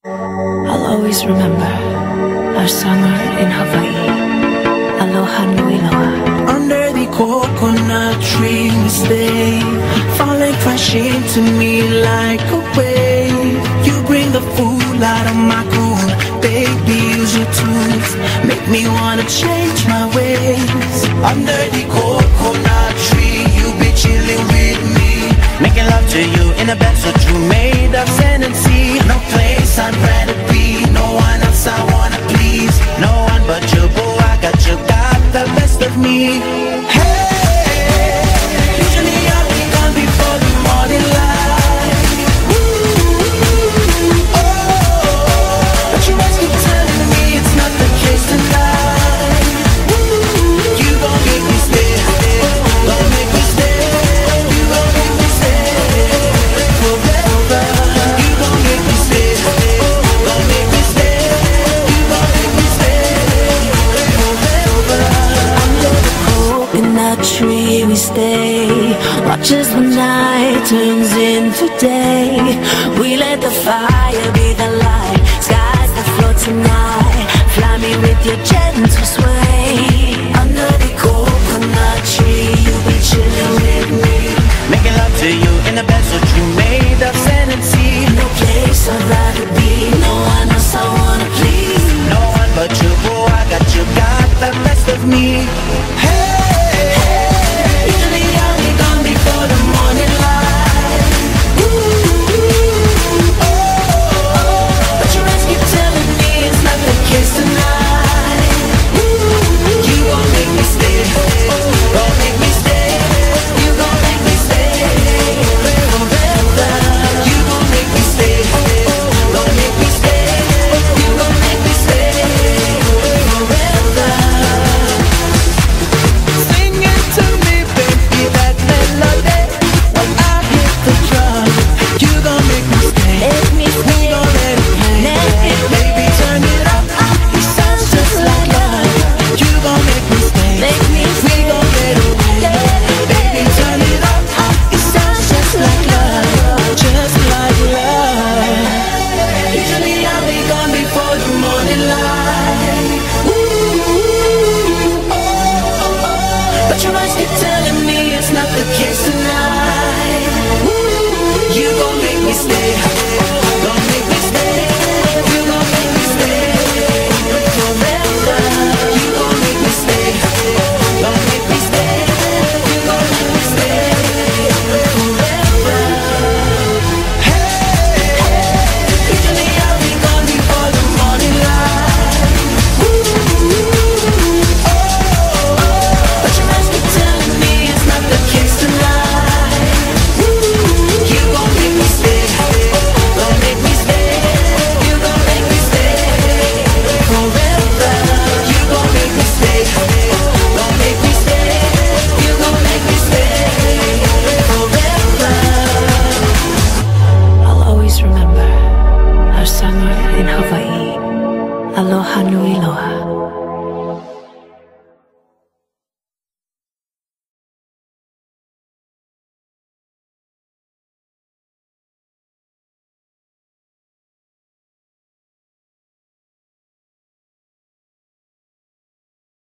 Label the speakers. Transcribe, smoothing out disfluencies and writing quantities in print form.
Speaker 1: I'll always remember our summer in Hawaii. Aloha nui loa.
Speaker 2: Under the coconut tree we stay, falling crashing to me like a wave. You bring the food out of my cool, baby, use your tools, make me wanna change my ways. Under the coconut tree, you be chilling with me, making love to you in a bed so true, made of sand and sea. No place I'd rather be, no one else I wanna please, no one but you, boo, I got you, got the best of me. Hey, usually I'll be gone before the morning light. Ooh, oh, but your eyes keep telling me it's not the case tonight. Ooh, you gon' make me stay, gon' make me stay, you gon' make me stay forever. You gon' make me stay, gon' make me stay, you gon' make me stay forever.
Speaker 1: Under the coconut tree we stay, watch as the night turns into day. We let the fire be the light, skies that float tonight. Fly me with your gentle sway. Under the coconut tree, you be chilling with me,
Speaker 2: making love to you in a bed so true, made of sand and sea.
Speaker 1: no place I'd rather be.